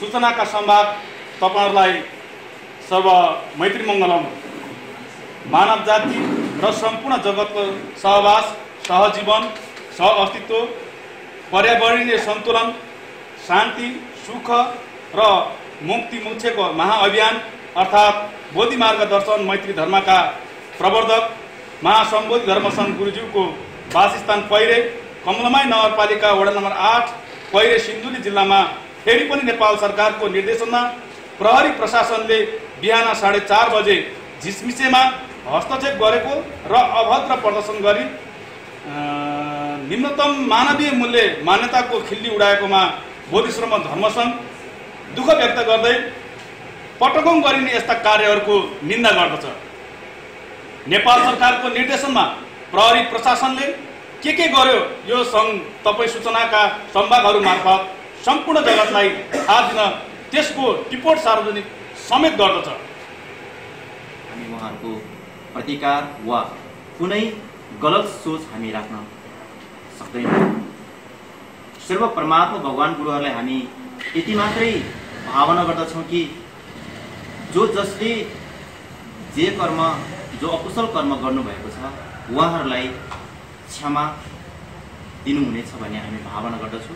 सूचनाका संवाद तपाईहरुलाई सर्व मैत्री मङ्गलम। मानव जाति र सम्पूर्ण जगतको सहवास, सहजीवन, सहअस्तित्व, पर्यावरणीय सन्तुलन, शान्ति, सुख र मुक्ति मोक्षको महाअभियान अर्थात् बोधि मार्ग दर्शन मैत्री धर्मका प्रवर्धक महासम्बोधि धर्मसङ्घ गुरुज्यूको वासस्थान पहिरे कमलमाई नगरपालिका वडा नम्बर 8 पहिरे सिन्धुली जिल्लामा फेरि पनि नेपाल सरकारको निर्देशनमा प्रहरी प्रशासनले बिहान 4:30 बजे झिसमिसेमा हस्तक्षेप गरेको र अभद्र प्रदर्शन गरी निम्नतम मानवीय मूल्य मान्यताको खिल्ली उडाएकोमा बोधिश्रम धर्मसङ्घ दुःख व्यक्त गर्दै पटकौं गरिने यस्ता कार्यहरूको निन्दा गर्दछ। नेपाल सरकारको निर्देशनमा प्रहरी प्रशासनले के गर्यो यो सङ्घ तपाई सूचनाका संवादहरू मार्फत सम्पूर्ण जगतलाई थाहा दिन त्यसको रिपोर्ट सार्वजनिक समेत गर्दछ। हामी उहाँहरूको प्रतिकार वा कुनै गलत सोच हामी राख्न सक्दैनौँ। सर्व परमात्मा भगवान गुरुहरूलाई हामी यति मात्रै भावना गर्दछौँ कि जो जसले जे कर्म जो अकुशल कर्म गर्नुभएको छ उहाँहरूलाई क्षमा दिनुहुनेछ भन्ने हामी भावना गर्दछौँ।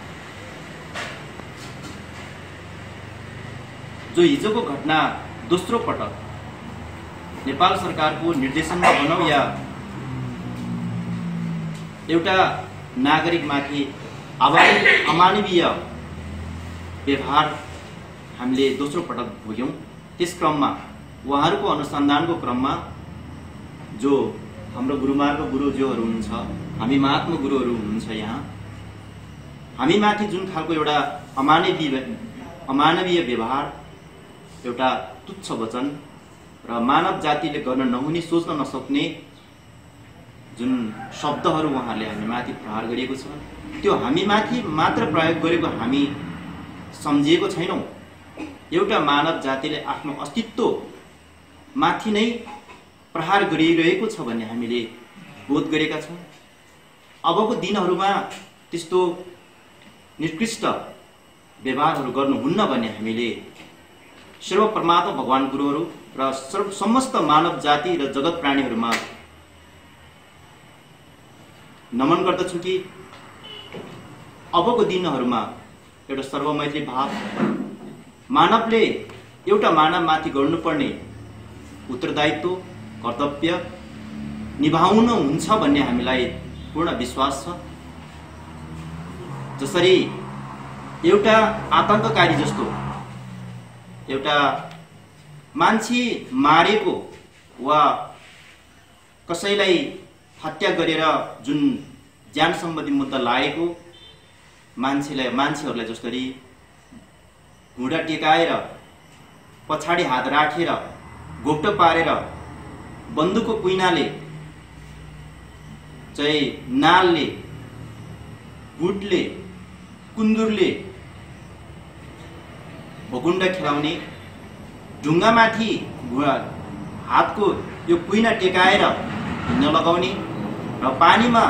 जो हिजोको घटना दोस्रो पटक नेपाल सरकारको निर्देशनमा भनौँ या एउटा नागरिकमाथि अमानवीय व्यवहार हामीले दोस्रो पटक भोग्यौँ। त्यस क्रममा उहाँहरूको अनुसन्धानको क्रममा जो हाम्रो गुरुमार्ग गुरुज्यूहरू हुनुहुन्छ, हामी महात्मा गुरुहरू हुनुहुन्छ, यहाँ हामीमाथि जुन खालको एउटा अमानवीय व्यवहार, एउटा तुच्छ वचन र मानव जातिले गर्न नहुने सोच्न नसक्ने जुन शब्दहरू उहाँहरूले हामीमाथि प्रहार गरिएको छ त्यो हामीमाथि मात्र प्रयोग गरेको हामी सम्झिएको छैनौँ। एउटा मानव जातिले आफ्नो अस्तित्व माथि नै प्रहार गरिरहेको छ भन्ने हामीले बोध गरेका छौँ। अबको दिनहरूमा त्यस्तो निकृष्ट व्यवहारहरू गर्नुहुन्न भन्ने हामीले सर्व परमात्मा भगवान गुरुहरू र समस्त मानव जाति र जगत प्राणीहरूमा नमन गर्दछु कि अबको दिनहरूमा एउटा सर्वमैत्री भाव मानवले एउटा मानवमाथि गर्नुपर्ने उत्तरदायित्व कर्तव्य निभाउनु हुन्छ भन्ने हामीलाई पूर्ण विश्वास छ। जसरी एउटा आतंककारी जस्तो एउटा मान्छे मारेको वा कसैलाई हत्या गरेर जुन ज्यान सम्बन्धी मुद्दा लागेको मान्छेहरूलाई जसरी घुँडा टेकाएर पछाडि हात राखेर घोप्टो पारेर बन्दुकको कुइनाले चाहिँ नालले बुटले कुन्दुरले भकुण्डा खेलाउने, ढुङ्गामाथि हातको यो कुइना टेकाएर हिँड्न लगाउने र पानीमा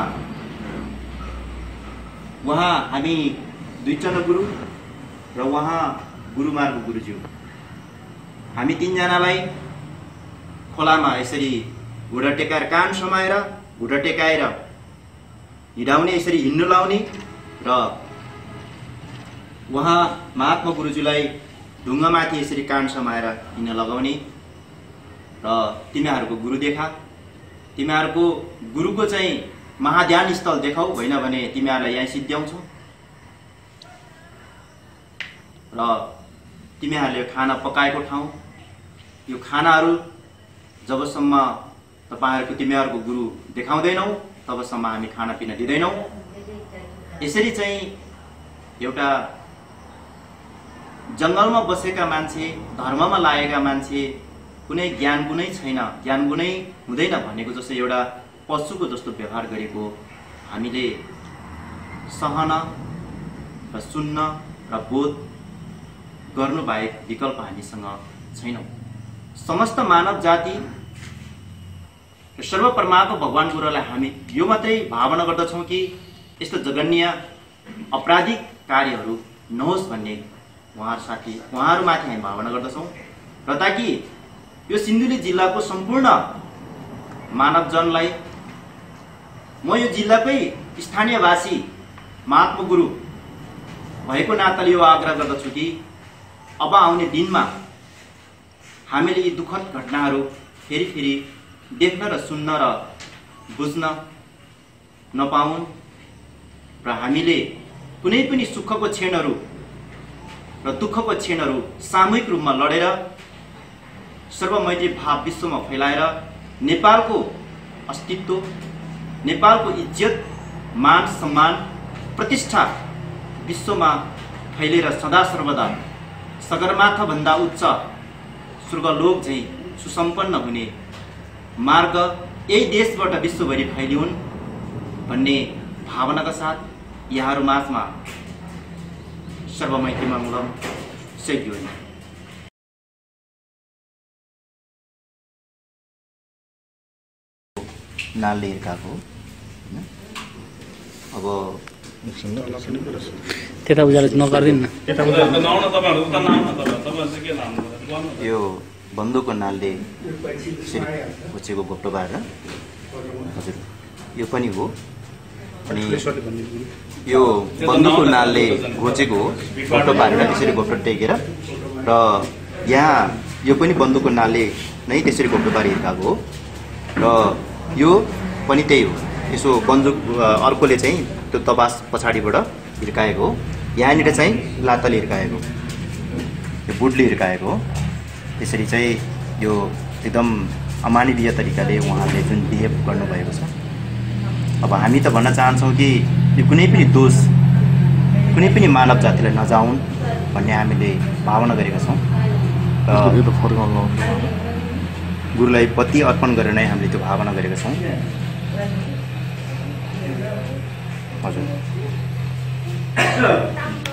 उहाँ हामी दुईजना गुरु र उहाँ गुरुमार्ग गुरुज्यू हामी तीनजनालाई खोलामा यसरी घुँडा टेकाएर कान समाएर घुँडा टेकाएर हिँडाउने, यसरी हिँड्नु लाउने र उहाँ महात्मा गुरुज्यूलाई ढुङ्गामाथि यसरी कान समाएर हिँड्न लगाउने र तिमीहरूको गुरु देखा, तिमीहरूको गुरुको चाहिँ महाध्यान स्थल देखाऊ, होइन भने तिमीहरूलाई यहाँ सिद्ध्याउँछौ र तिमीहरूले खाना पकाएको ठाउँ यो खानाहरू जबसम्म तिमीहरूको गुरु देखाउँदैनौ तबसम्म हामी खाना पिना दिँदैनौँ। यसरी चाहिँ एउटा जङ्गलमा बसेका मान्छे, धर्ममा लागेका मान्छे कुनै ज्ञान गुणै छैन, ज्ञान गुणै हुँदैन भनेको जस्तो एउटा पशुको जस्तो व्यवहार गरेको हामीले सहन र सुन्न र बोध गर्नु बाहेक विकल्प हामीसँग छैनौँ। समस्त मानव जाति र सर्व परमात्मा भगवान गुरुलाई हामी यो मात्रै भावना गर्दछौँ कि यस्तो जघन्य अपराधिक कार्यहरू नहोस् भन्ने उहाँहरूमाथि हामी भावना गर्दछौँ र ताकि यो सिन्धुली जिल्लाको सम्पूर्ण मानवजनलाई म यो जिल्लाकै स्थानीयवासी महात्मा गुरु भएको नाताले यो आग्रह गर्दछु कि अब आउने दिनमा हामीले यी दुःखद घटनाहरू फेरि देख्न र सुन्न र बुझ्न नपाउन् र हामीले कुनै पनि सुखको क्षणहरू र दुःखको क्षणहरू सामूहिक रूपमा लडेर सर्वमैत्री भाव विश्वमा फैलाएर नेपालको अस्तित्व, नेपालको इज्जत, मान सम्मान, प्रतिष्ठा विश्वमा फैलेर सदा सर्वदा सगरमाथा भन्दा उच्च स्वर्गलोक झैं सुसम्पन्न हुने मार्ग यही देशबाट विश्वभरि फैलिउन् भन्ने भावनाका साथ यहाँहरू माझमा सर्वमैत्री मङ्गलम सेक्युर नालले हिर्काएको अब त्यता उजाले नगर्दिन न यो बन्दुकको नालले घुचेको घोप्टो पारेर हजुर यो पनि हो अनि यो बन्दुकको नालले घोचेको हो घोप्टो पारेर त्यसरी घोप्टो टेकेर र यहाँ यो पनि बन्दुकको नालले नै त्यसरी घोप्टो पारी हिर्काएको हो र यो पनि त्यही हो। यसो बन्दुक अर्कोले चाहिँ त्यो तपास पछाडिबाट हिर्काएको हो, यहाँनिर चाहिँ लातले हिर्काएको, यो बुटले हिर्काएको हो। त्यसरी चाहिँ यो एकदम अमानवीय तरिकाले उहाँले जुन बिहेभ गर्नुभएको छ। अब हामी त भन्न चाहन्छौँ कि यो कुनै पनि दोष कुनै पनि मानव जातिलाई नजाउन् भन्ने हामीले भावना गरेका छौँ र गुरुलाई पति अर्पण गरेर नै हामीले त्यो भावना गरेका छौँ। हजुर